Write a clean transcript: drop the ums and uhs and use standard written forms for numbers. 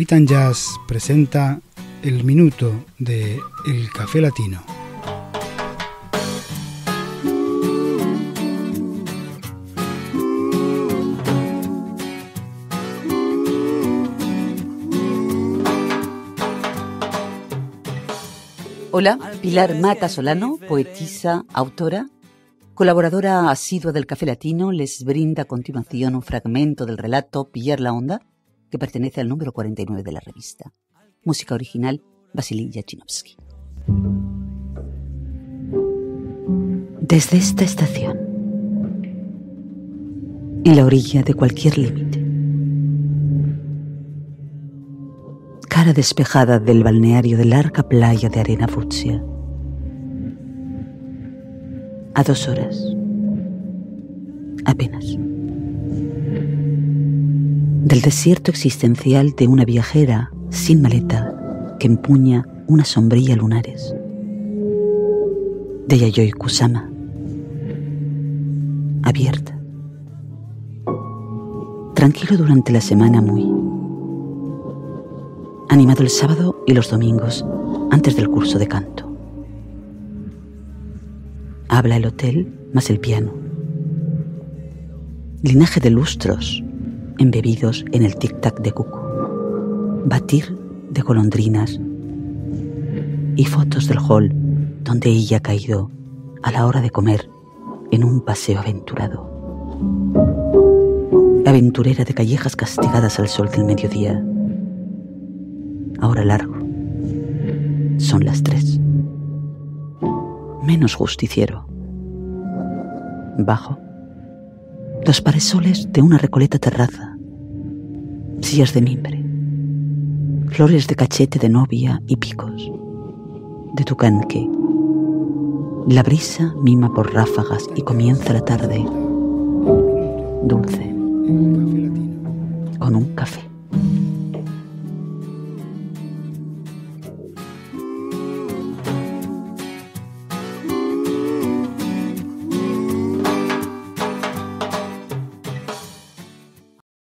Ritan Jazz presenta el minuto de El Café Latino. Hola, Pilar Mata Solano, poetisa, autora, colaboradora asidua del Café Latino, les brinda a continuación un fragmento del relato Pierre la Onda, que pertenece al número 49 de la revista. Música original, Vasily Yachinovsky. Desde esta estación, en la orilla de cualquier límite, cara despejada del balneario de larga playa de arena fucsia, a 2 horas, apenas, del desierto existencial de una viajera sin maleta que empuña una sombrilla lunares, de Yayoi Kusama, abierta, tranquilo durante la semana, muy animado el sábado y los domingos antes del curso de canto. Habla el hotel más el piano. Linaje de lustros embebidos en el tic-tac de cuco. Batir de golondrinas y fotos del hall donde ella ha caído a la hora de comer en un paseo aventurado. Aventurera de callejas castigadas al sol del mediodía. Ahora largo. Son las 3. Menos justiciero. Bajo. Los parasoles de una recoleta terraza. Sillas de mimbre. Flores de cachete de novia y picos. De tucanque. La brisa mima por ráfagas y comienza la tarde. Dulce.